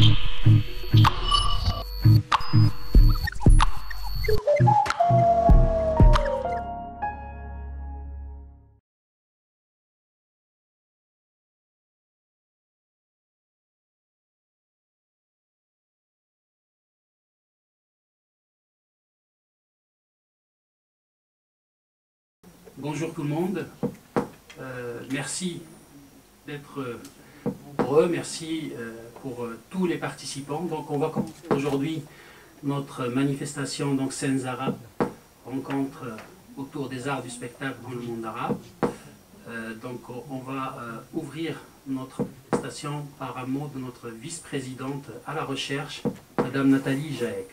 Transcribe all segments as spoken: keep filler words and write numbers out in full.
Bonjour tout le monde, euh, merci d'être nombreux, merci euh, pour euh, tous les participants. Donc on va commencer aujourd'hui notre manifestation, donc Scènes arabes, rencontre euh, autour des arts du spectacle dans le monde arabe. Euh, donc on va euh, ouvrir notre manifestation par un mot de notre vice-présidente à la recherche, Madame Nathalie Jaec.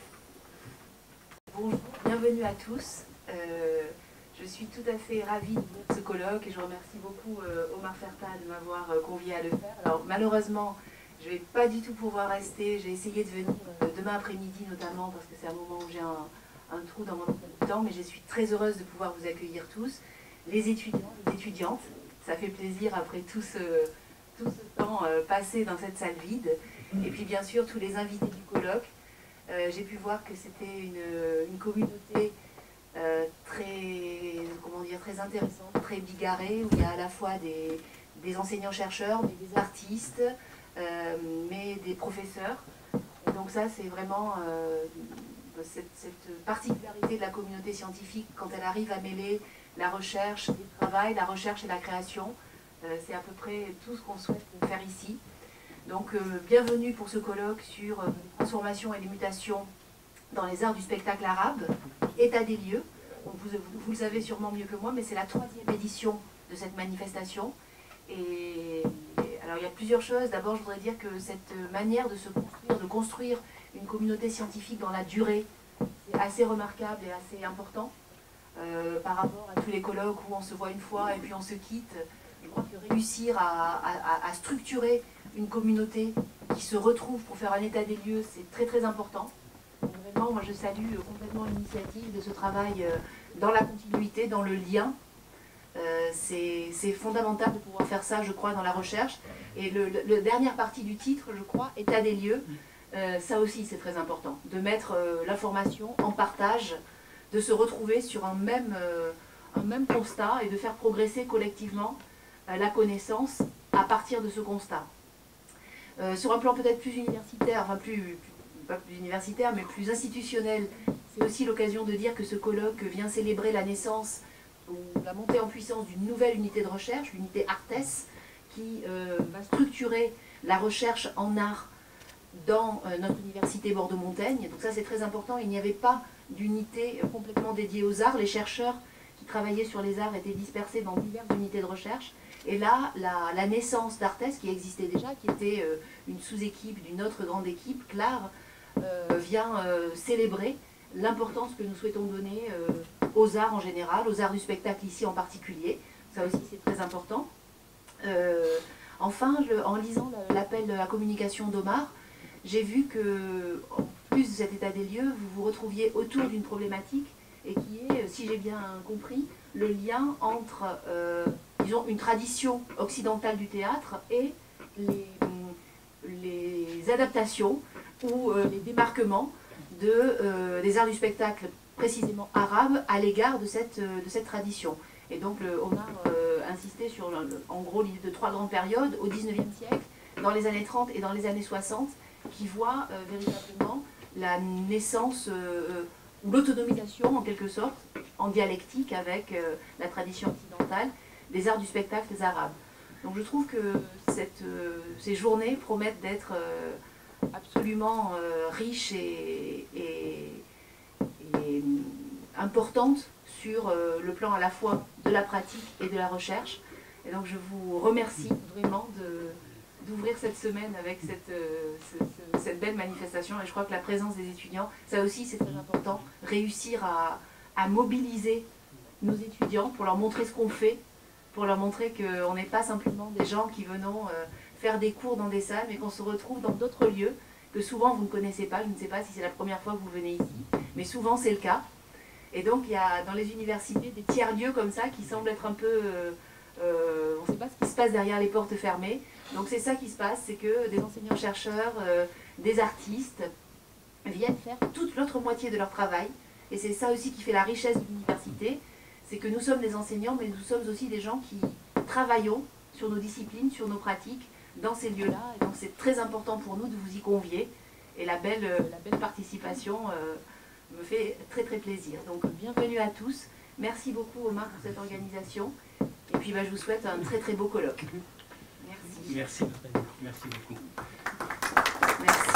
Bonjour, bienvenue à tous. Euh, Je suis tout à fait ravie de ce colloque et je remercie beaucoup euh, Omar Ferta de m'avoir euh, convié à le faire. Alors malheureusement, je ne vais pas du tout pouvoir rester. J'ai essayé de venir euh, demain après-midi notamment parce que c'est un moment où j'ai un, un trou dans mon emploi du temps, mais je suis très heureuse de pouvoir vous accueillir tous. Les étudiants, les étudiantes, ça fait plaisir après tout ce, tout ce temps euh, passé dans cette salle vide. Et puis bien sûr tous les invités du colloque. Euh, j'ai pu voir que c'était une, une communauté Euh, très, comment dire, très intéressante, très bigarrée, où il y a à la fois des, des enseignants-chercheurs, mais des artistes, euh, mais des professeurs. Et donc ça, c'est vraiment euh, cette, cette particularité de la communauté scientifique quand elle arrive à mêler la recherche et le travail, la recherche et la création. Euh, c'est à peu près tout ce qu'on souhaite faire ici. Donc euh, bienvenue pour ce colloque sur euh, les transformations et les mutations dans les arts du spectacle arabe, état des lieux. Donc vous, vous, vous le savez sûrement mieux que moi, mais c'est la troisième édition de cette manifestation. Et, et alors il y a plusieurs choses. D'abord, je voudrais dire que cette manière de se construire, de construire une communauté scientifique dans la durée, c'est assez remarquable et assez important euh, par rapport à tous les colloques où on se voit une fois et puis on se quitte. Je crois que réussir à, à, à structurer une communauté qui se retrouve pour faire un état des lieux, c'est très très important. Vraiment, moi je salue complètement l'initiative de ce travail dans la continuité, dans le lien. Euh, c'est fondamental de pouvoir faire ça, je crois, dans la recherche. Et le, le, la dernière partie du titre, je crois, état des lieux, euh, ça aussi c'est très important. De mettre euh, l'information en partage, de se retrouver sur un même, euh, un même constat et de faire progresser collectivement euh, la connaissance à partir de ce constat. Euh, sur un plan peut-être plus universitaire, enfin plus... plus pas plus universitaire, mais plus institutionnel. C'est aussi l'occasion de dire que ce colloque vient célébrer la naissance ou la montée en puissance d'une nouvelle unité de recherche, l'unité ARTES, qui euh, va structurer la recherche en art dans euh, notre université Bordeaux-Montaigne. Donc ça c'est très important, il n'y avait pas d'unité complètement dédiée aux arts. Les chercheurs qui travaillaient sur les arts étaient dispersés dans diverses unités de recherche. Et là, la, la naissance d'ARTES, qui existait déjà, qui était euh, une sous-équipe d'une autre grande équipe, Clare, Euh, vient euh, célébrer l'importance que nous souhaitons donner euh, aux arts en général, aux arts du spectacle ici en particulier. Ça aussi c'est très important. Euh, enfin, je, en lisant l'appel de la communication d'Omar, j'ai vu que, en plus de cet état des lieux, vous vous retrouviez autour d'une problématique et qui est, si j'ai bien compris, le lien entre, euh, disons, une tradition occidentale du théâtre et les, les adaptations ou euh, les démarquements de, euh, des arts du spectacle précisément arabes à l'égard de cette, euh, de cette tradition. Et donc le, Omar euh, insistait sur le, en gros l'idée de trois grandes périodes au dix-neuvième siècle, dans les années trente et dans les années soixante, qui voient euh, véritablement la naissance euh, ou l'autonomisation en quelque sorte, en dialectique avec euh, la tradition occidentale, des arts du spectacle arabes. Donc je trouve que cette, euh, ces journées promettent d'être euh, absolument euh, riche et, et, et importante sur euh, le plan à la fois de la pratique et de la recherche. Et donc je vous remercie vraiment d'ouvrir cette semaine avec cette, euh, ce, ce, cette belle manifestation. Et je crois que la présence des étudiants, ça aussi c'est très important, réussir à, à mobiliser nos étudiants pour leur montrer ce qu'on fait, pour leur montrer qu'on n'est pas simplement des gens qui venons euh, faire des cours dans des salles, mais qu'on se retrouve dans d'autres lieux que souvent vous ne connaissez pas. Je ne sais pas si c'est la première fois que vous venez ici, mais souvent c'est le cas. Et donc il y a dans les universités des tiers-lieux comme ça qui semblent être un peu... Euh, euh, on ne sait pas ce qui se passe derrière les portes fermées. Donc c'est ça qui se passe, c'est que des enseignants-chercheurs, euh, des artistes viennent faire toute l'autre moitié de leur travail. Et c'est ça aussi qui fait la richesse de l'université, c'est que nous sommes des enseignants, mais nous sommes aussi des gens qui travaillons sur nos disciplines, sur nos pratiques, dans ces lieux-là. Et donc c'est très important pour nous de vous y convier. Et la belle, la belle participation euh, me fait très très plaisir. Donc bienvenue à tous. Merci beaucoup Omar pour cette organisation. Et puis bah, je vous souhaite un très très beau colloque. Merci. Merci, merci beaucoup. Merci.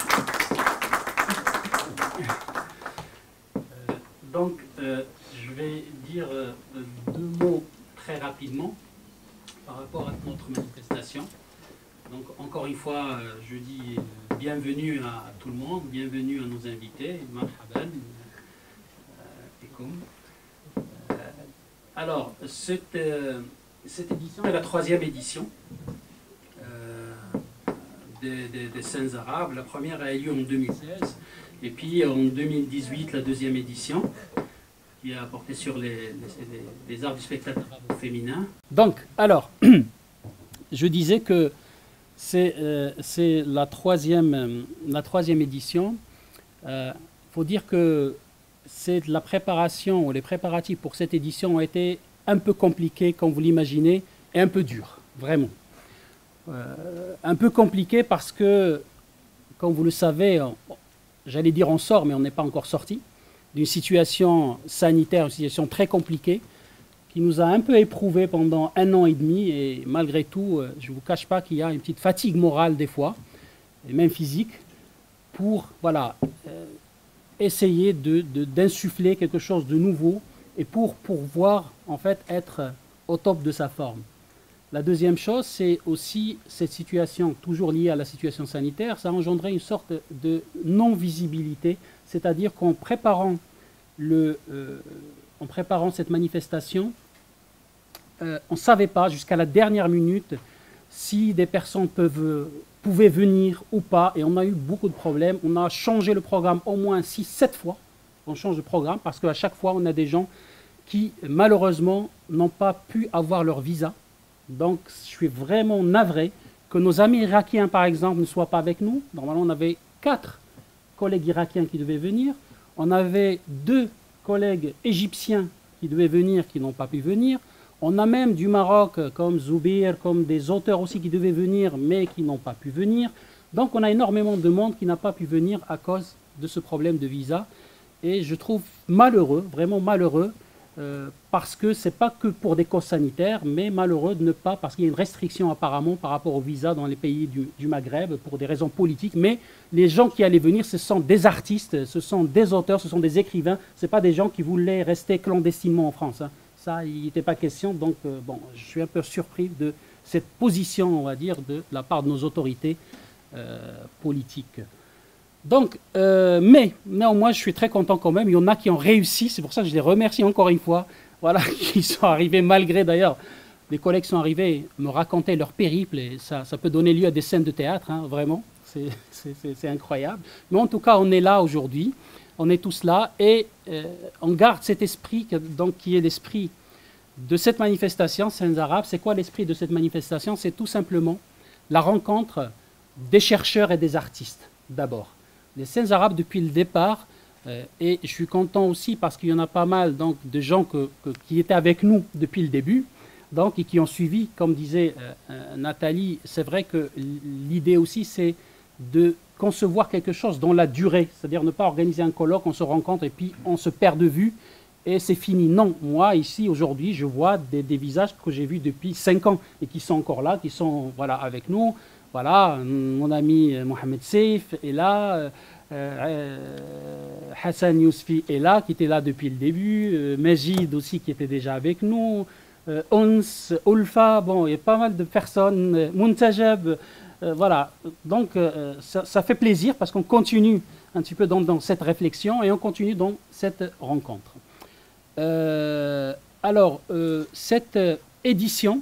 Euh, donc, euh, je vais dire euh, deux mots très rapidement par rapport à notre manifestation. Donc, encore une fois, euh, je dis euh, bienvenue à tout le monde, bienvenue à nos invités, marhaban, euh, ekoum. Euh, alors, cette, euh, cette édition est la troisième édition euh, des, des, des Scènes arabes. La première a eu lieu en deux mille seize, et puis en deux mille dix-huit, la deuxième édition, qui a porté sur les, les, les, les arts du spectacle arabe féminin. Donc, alors, je disais que c'est euh, la, troisième, la troisième édition. Il euh, faut dire que c'est la préparation, ou les préparatifs pour cette édition ont été un peu compliqués, comme vous l'imaginez, et un peu durs, vraiment. Euh, un peu compliqués parce que, comme vous le savez, j'allais dire on sort, mais on n'est pas encore sorti, d'une situation sanitaire, une situation très compliquée, qui nous a un peu éprouvés pendant un an et demi, et malgré tout, je ne vous cache pas qu'il y a une petite fatigue morale des fois, et même physique, pour voilà, euh, essayer de, de, d'insuffler quelque chose de nouveau, et pour pouvoir en fait être au top de sa forme. La deuxième chose, c'est aussi cette situation, toujours liée à la situation sanitaire, ça a engendré une sorte de non-visibilité, c'est-à-dire qu'en préparant, le, euh, en préparant cette manifestation, euh, on ne savait pas jusqu'à la dernière minute si des personnes peuvent, pouvaient venir ou pas, et on a eu beaucoup de problèmes. On a changé le programme au moins six sept fois, on change de programme, parce qu'à chaque fois, on a des gens qui, malheureusement, n'ont pas pu avoir leur visa. Donc, je suis vraiment navré que nos amis irakiens, par exemple, ne soient pas avec nous. Normalement, on avait quatre collègues irakiens qui devaient venir. On avait deux collègues égyptiens qui devaient venir, qui n'ont pas pu venir. On a même du Maroc, comme Zoubir, comme des auteurs aussi qui devaient venir, mais qui n'ont pas pu venir. Donc, on a énormément de monde qui n'a pas pu venir à cause de ce problème de visa. Et je trouve malheureux, vraiment malheureux, Euh, parce que ce n'est pas que pour des causes sanitaires, mais malheureux de ne pas, parce qu'il y a une restriction apparemment par rapport au visa dans les pays du, du Maghreb, pour des raisons politiques, mais les gens qui allaient venir, ce sont des artistes, ce sont des auteurs, ce sont des écrivains, ce n'est pas des gens qui voulaient rester clandestinement en France. Hein. Ça, il n'était pas question, donc euh, bon, je suis un peu surpris de cette position, on va dire, de, de la part de nos autorités euh, politiques. Donc, euh, mais néanmoins, je suis très content quand même. Il y en a qui ont réussi, c'est pour ça que je les remercie encore une fois. Voilà, qui sont arrivés malgré d'ailleurs, les collègues sont arrivés me raconter leur périple et ça, ça peut donner lieu à des scènes de théâtre, hein, vraiment, c'est incroyable. Mais en tout cas, on est là aujourd'hui, on est tous là et euh, on garde cet esprit, donc, qui est l'esprit de cette manifestation, Scènes arabes. C'est quoi l'esprit de cette manifestation? C'est tout simplement la rencontre des chercheurs et des artistes, d'abord. Les Scènes arabes depuis le départ, euh, et je suis content aussi parce qu'il y en a pas mal donc, de gens que, que, qui étaient avec nous depuis le début, donc, et qui ont suivi, comme disait euh, euh, Nathalie, c'est vrai que l'idée aussi c'est de concevoir quelque chose dans la durée, c'est-à-dire ne pas organiser un colloque, on se rencontre et puis on se perd de vue et c'est fini. Non, moi ici aujourd'hui je vois des, des visages que j'ai vus depuis cinq ans et qui sont encore là, qui sont voilà, avec nous. Voilà, mon ami Mohamed Seif est là, euh, euh, Hassan Yousfi est là, qui était là depuis le début, euh, Majid aussi qui était déjà avec nous, euh, Ons, Ulfa, bon, il y a pas mal de personnes, euh, Muntajab, euh, voilà. Donc euh, ça, ça fait plaisir parce qu'on continue un petit peu dans, dans cette réflexion et on continue dans cette rencontre. Euh, alors, euh, cette édition,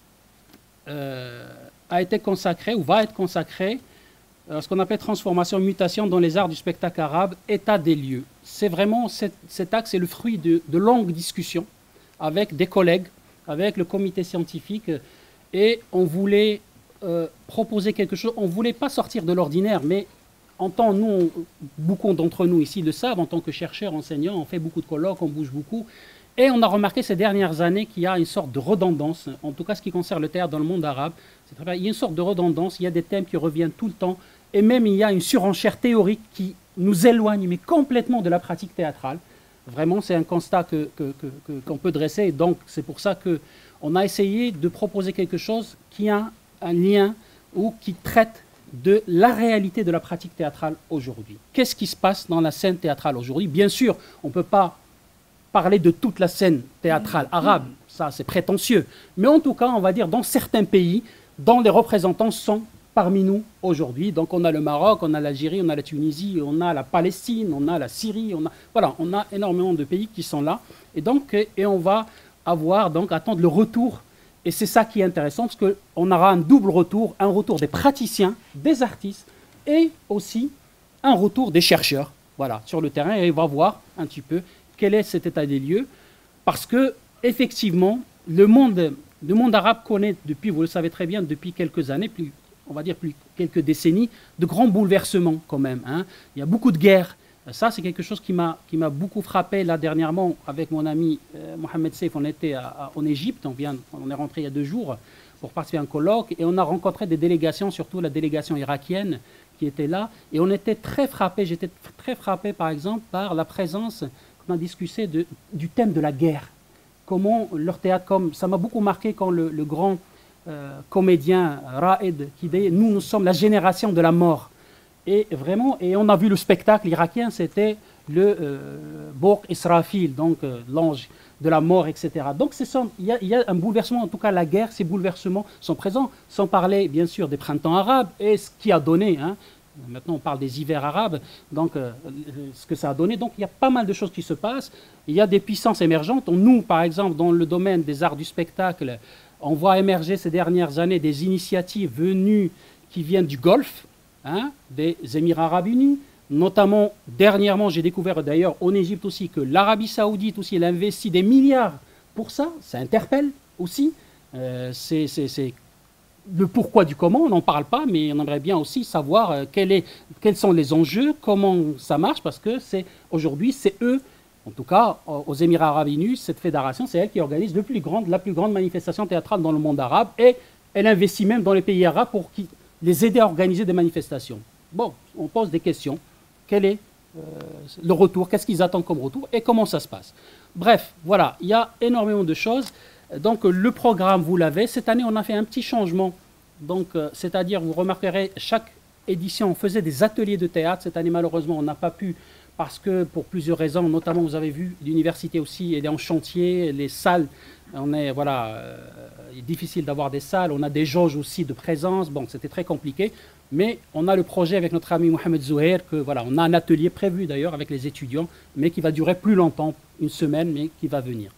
euh, a été consacré ou va être consacré à ce qu'on appelle transformation, mutation dans les arts du spectacle arabe, état des lieux. C'est vraiment, cet, cet axe est le fruit de, de longues discussions avec des collègues, avec le comité scientifique, et on voulait euh, proposé quelque chose. On ne voulait pas sortir de l'ordinaire, mais en tant, nous, on, beaucoup d'entre nous ici le savent, en tant que chercheurs, enseignants, on fait beaucoup de colloques, on bouge beaucoup. Et on a remarqué ces dernières années qu'il y a une sorte de redondance, en tout cas ce qui concerne le théâtre dans le monde arabe. Très bien, il y a une sorte de redondance, il y a des thèmes qui reviennent tout le temps, et même il y a une surenchère théorique qui nous éloigne, mais complètement de la pratique théâtrale. Vraiment, c'est un constat que, que, que, que, qu'on peut dresser, et donc c'est pour ça qu'on a essayé de proposer quelque chose qui a un lien ou qui traite de la réalité de la pratique théâtrale aujourd'hui. Qu'est-ce qui se passe dans la scène théâtrale aujourd'hui? Bien sûr, on ne peut pas parler de toute la scène théâtrale arabe, ça c'est prétentieux, mais en tout cas, on va dire dans certains pays, dont les représentants sont parmi nous aujourd'hui. Donc on a le Maroc, on a l'Algérie, on a la Tunisie, on a la Palestine, on a la Syrie, on a, voilà, on a énormément de pays qui sont là, et donc et on va avoir donc attendre le retour. Et c'est ça qui est intéressant, parce qu'on aura un double retour, un retour des praticiens, des artistes, et aussi un retour des chercheurs, voilà, sur le terrain, et on va voir un petit peu quel est cet état des lieux, parce que effectivement, le monde, le monde arabe connaît depuis, vous le savez très bien, depuis quelques années, plus, on va dire plus quelques décennies, de grands bouleversements quand même, hein. Il y a beaucoup de guerres. Ça, c'est quelque chose qui m'a qui m'a beaucoup frappé là dernièrement avec mon ami euh, Mohamed Seif. On était à, à, en Égypte, on, vient, on est rentré il y a deux jours pour participer à un colloque, et on a rencontré des délégations, surtout la délégation irakienne qui était là, et on était très frappé, j'étais très frappé par exemple par la présence, qu'on a discuté de, du thème de la guerre. Comment leur théâtre, comme ça m'a beaucoup marqué quand le, le grand euh, comédien Raed qui dit « Nous, nous sommes la génération de la mort ». Et vraiment, et on a vu le spectacle irakien, c'était le euh, Bourg Israfil, donc euh, l'ange de la mort, et cetera. Donc il y, y a un bouleversement, en tout cas la guerre, ces bouleversements sont présents, sans parler bien sûr des printemps arabes et ce qui a donné, hein, maintenant on parle des hivers arabes, donc euh, ce que ça a donné. Donc il y a pas mal de choses qui se passent, il y a des puissances émergentes. Nous, par exemple, dans le domaine des arts du spectacle, on voit émerger ces dernières années des initiatives venues qui viennent du Golfe, hein, des Émirats arabes unis. Notamment, dernièrement, j'ai découvert d'ailleurs en Égypte aussi que l'Arabie saoudite aussi, elle investit des milliards pour ça. Ça interpelle aussi. Euh, c'est le pourquoi du comment, on n'en parle pas, mais on aimerait bien aussi savoir euh, quel est, quels sont les enjeux, comment ça marche, parce que c'est aujourd'hui, c'est eux, en tout cas aux Émirats arabes unis, cette fédération, c'est elle qui organise le plus grande, la plus grande manifestation théâtrale dans le monde arabe, et elle investit même dans les pays arabes pour qui, les aider à organiser des manifestations. Bon, on pose des questions. Quel est euh, le retour? Qu'est-ce qu'ils attendent comme retour? Et comment ça se passe? Bref, voilà, il y a énormément de choses. Donc, le programme, vous l'avez. Cette année, on a fait un petit changement. Donc, euh, c'est-à-dire, vous remarquerez, chaque édition, on faisait des ateliers de théâtre. Cette année, malheureusement, on n'a pas pu, parce que pour plusieurs raisons, notamment, vous avez vu, l'université aussi, elle est en chantier, les salles, on est, voilà, euh, il est difficile d'avoir des salles, on a des jauges aussi de présence, bon, c'était très compliqué, mais on a le projet avec notre ami Mohamed Zouhair, que voilà, on a un atelier prévu d'ailleurs avec les étudiants, mais qui va durer plus longtemps, une semaine, mais qui va venir.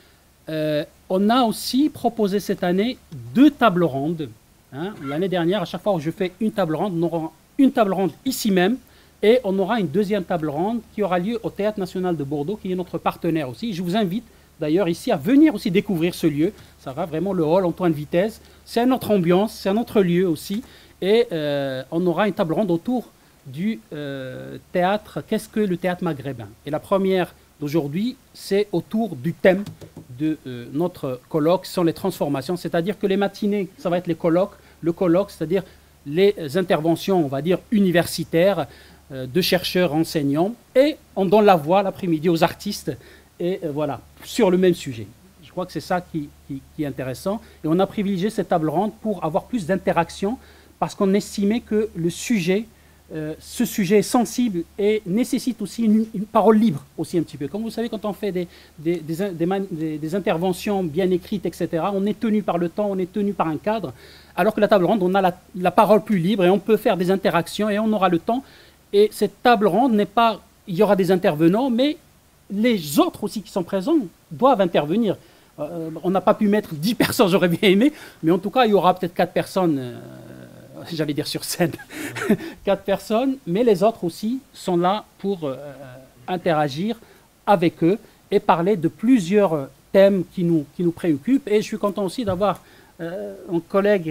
Euh, on a aussi proposé cette année deux tables rondes, hein. L'année dernière, à chaque fois où je fais une table ronde, on aura une table ronde ici même, et on aura une deuxième table ronde qui aura lieu au Théâtre National de Bordeaux, qui est notre partenaire aussi. Je vous invite d'ailleurs ici à venir aussi découvrir ce lieu. Ça va vraiment, le hall Antoine Vitesse. C'est une autre ambiance, c'est un autre lieu aussi. Et euh, on aura une table ronde autour du euh, théâtre. Qu'est-ce que le théâtre maghrébin? Et la première d'aujourd'hui, c'est autour du thème de euh, notre colloque, ce sont les transformations. C'est-à-dire que les matinées, ça va être les colloques. Le colloque, c'est-à-dire les interventions, on va dire, universitaires, euh, de chercheurs, enseignants. Et on donne la voix l'après-midi aux artistes. Et euh, voilà, sur le même sujet. Je crois que c'est ça qui, qui, qui est intéressant. Et on a privilégié cette table ronde pour avoir plus d'interaction, parce qu'on estimait que le sujet, euh, ce sujet est sensible et nécessite aussi une, une parole libre, aussi un petit peu. Comme vous savez, quand on fait des, des, des, des, des, des interventions bien écrites, et cetera, on est tenu par le temps, on est tenu par un cadre, alors que la table ronde, on a la, la parole plus libre et on peut faire des interactions et on aura le temps. Et cette table ronde n'est pas... Il y aura des intervenants, mais les autres aussi qui sont présents doivent intervenir. Euh, on n'a pas pu mettre dix personnes, j'aurais bien aimé, mais en tout cas, il y aura peut-être quatre personnes, euh, j'allais dire sur scène, quatre personnes, mais les autres aussi sont là pour euh, interagir avec eux et parler de plusieurs thèmes qui nous, qui nous préoccupent. Et je suis content aussi d'avoir euh, un collègue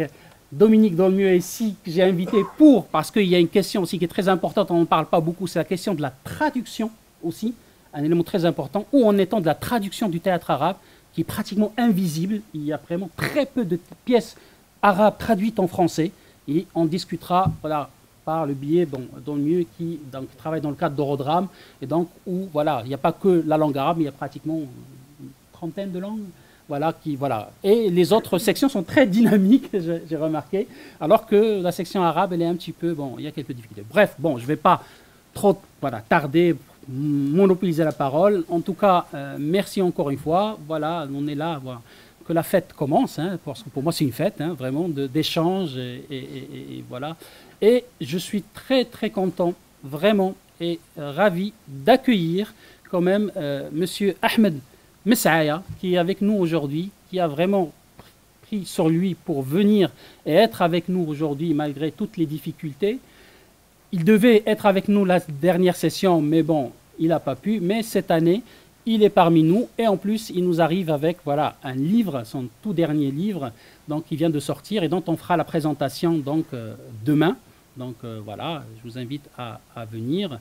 Dominique Dolmieux est ici, que j'ai invité pour, parce qu'il y a une question aussi qui est très importante, on n'en parle pas beaucoup, c'est la question de la traduction aussi, un élément très important, où en étant de la traduction du théâtre arabe, qui est pratiquement invisible, il y a vraiment très peu de pièces arabes traduites en français, et on discutera, voilà, par le biais, bon, Dolmieux qui donc, travaille dans le cadre d'Eurodrame, et donc où, voilà, il n'y a pas que la langue arabe, mais il y a pratiquement une trentaine de langues. Voilà, qui, voilà. Et les autres sections sont très dynamiques, j'ai remarqué, alors que la section arabe, elle est un petit peu, bon, il y a quelques difficultés. Bref, bon, je ne vais pas trop voilà, tarder, monopoliser la parole. En tout cas, euh, merci encore une fois. Voilà, on est là, voilà, que la fête commence, hein, parce que pour moi, c'est une fête, hein, vraiment, d'échange, et, et, et, et voilà. Et je suis très, très content, vraiment, et euh, ravi d'accueillir quand même euh, Monsieur Ahmed Messaaya, qui est avec nous aujourd'hui, qui a vraiment pris sur lui pour venir et être avec nous aujourd'hui malgré toutes les difficultés. Il devait être avec nous la dernière session, mais bon, il n'a pas pu. Mais cette année, il est parmi nous et en plus, il nous arrive avec voilà, un livre, son tout dernier livre, donc, qui vient de sortir et dont on fera la présentation donc, euh, demain. Donc euh, voilà, je vous invite à, à venir.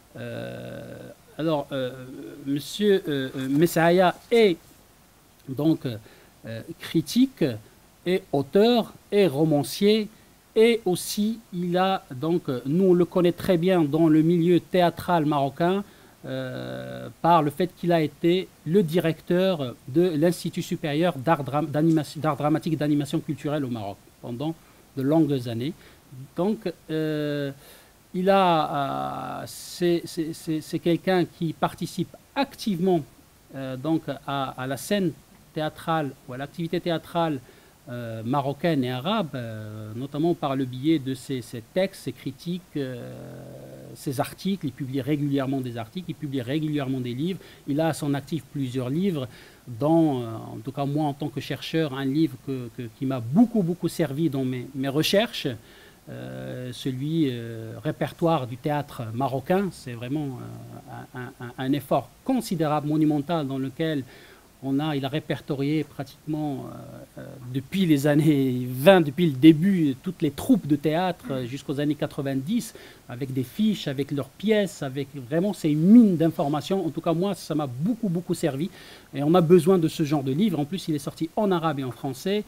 Euh, Alors, euh, Monsieur euh, Messaaya est donc euh, critique, et auteur, et romancier, et aussi il a donc, nous on le connaît très bien dans le milieu théâtral marocain euh, par le fait qu'il a été le directeur de l'Institut supérieur d'art dra dramatique et d'animation culturelle au Maroc pendant de longues années. Donc, euh, Il a, euh, c'est quelqu'un qui participe activement euh, donc à, à la scène théâtrale ou à l'activité théâtrale euh, marocaine et arabe, euh, notamment par le biais de ses, ses textes, ses critiques, euh, ses articles. Il publie régulièrement des articles, il publie régulièrement des livres. Il a à son actif plusieurs livres, dont, euh, en tout cas moi en tant que chercheur, un livre que, que, qui m'a beaucoup, beaucoup servi dans mes, mes recherches. Euh, celui euh, répertoire du théâtre marocain, c'est vraiment euh, un, un, un effort considérable, monumental, dans lequel on a, il a répertorié pratiquement euh, euh, depuis les années vingt, depuis le début, toutes les troupes de théâtre euh, jusqu'aux années quatre-vingt-dix, avec des fiches, avec leurs pièces, avec vraiment, c'est une mine d'informations. En tout cas, moi, ça m'a beaucoup, beaucoup servi. Et on a besoin de ce genre de livre. En plus, il est sorti en arabe et en français.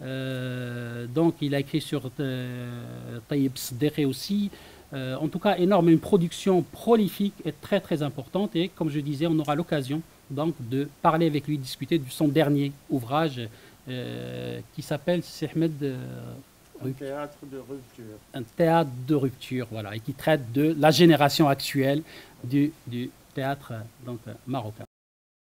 Euh, donc il a écrit sur euh, Taïb Sdekhe aussi. Euh, en tout cas, énorme, une production prolifique et très très importante. Et comme je disais, on aura l'occasion donc de parler avec lui, discuter de son dernier ouvrage euh, qui s'appelle Ahmed euh, un théâtre de rupture. Un théâtre de rupture, voilà, et qui traite de la génération actuelle du, du théâtre donc, marocain.